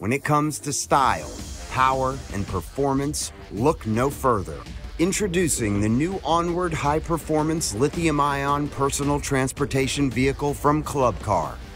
When it comes to style, power, and performance, look no further. Introducing the new Onward high-performance lithium-ion personal transportation vehicle from Club Car.